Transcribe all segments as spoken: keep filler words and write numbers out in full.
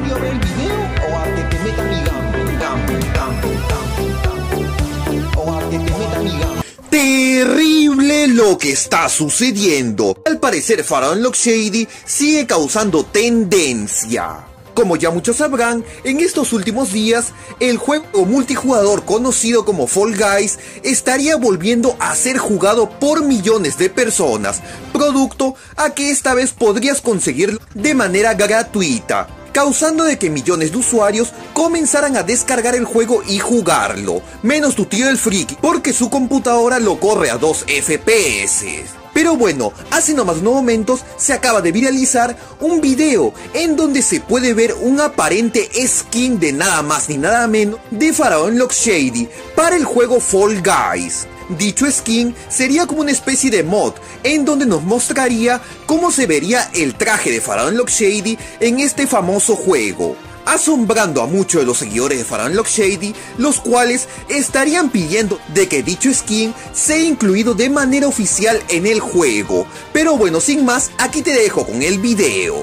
a ver el video o a que te meta mi gambo, gambo, gambo, gambo, gambo, o a que te meta mi gambo. Terrible lo que está sucediendo. Al parecer Faraón Locke Shady sigue causando tendencia. Como ya muchos sabrán, en estos últimos días, el juego multijugador conocido como Fall Guys estaría volviendo a ser jugado por millones de personas, producto a que esta vez podrías conseguirlo de manera gratuita, causando de que millones de usuarios comenzaran a descargar el juego y jugarlo, menos tu tío el friki, porque su computadora lo corre a dos F P S. Pero bueno, hace nomás unos momentos se acaba de viralizar un video en donde se puede ver un aparente skin de nada más ni nada menos de Faraón Locke Shady para el juego Fall Guys. Dicho skin sería como una especie de mod en donde nos mostraría cómo se vería el traje de Faraón Locke Shady en este famoso juego, asombrando a muchos de los seguidores de Faraón Locke Shady, los cuales estarían pidiendo de que dicho skin sea incluido de manera oficial en el juego. Pero bueno, sin más, aquí te dejo con el video.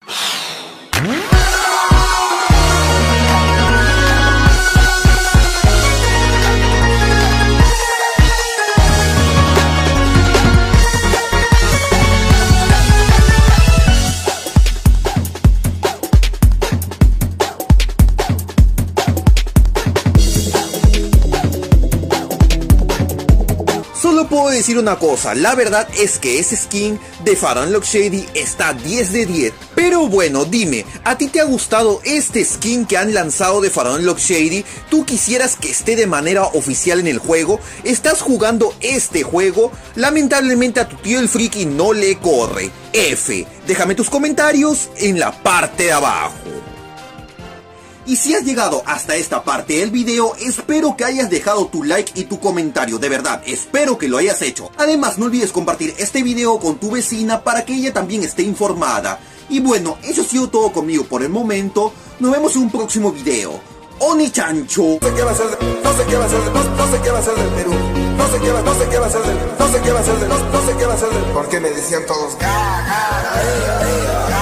Solo puedo decir una cosa, la verdad es que ese skin de Faraón Locke Shady está diez de diez. Pero bueno, dime, ¿a ti te ha gustado este skin que han lanzado de Faraón Locke Shady? ¿Tú quisieras que esté de manera oficial en el juego? ¿Estás jugando este juego? Lamentablemente a tu tío el friki no le corre. F, déjame tus comentarios en la parte de abajo. Y si has llegado hasta esta parte del video, espero que hayas dejado tu like y tu comentario, de verdad, espero que lo hayas hecho. Además, no olvides compartir este video con tu vecina para que ella también esté informada. Y bueno, eso ha sido todo conmigo por el momento, nos vemos en un próximo video. Oni Chancho. No sé qué va a ser, no sé qué va a ser, no, no sé qué va a ser del Perú. No sé qué va, no sé qué va a ser del, no sé qué va a ser del, no, no sé qué va a ser del. Porque me decían todos, ga, ga, ga, ga, ga.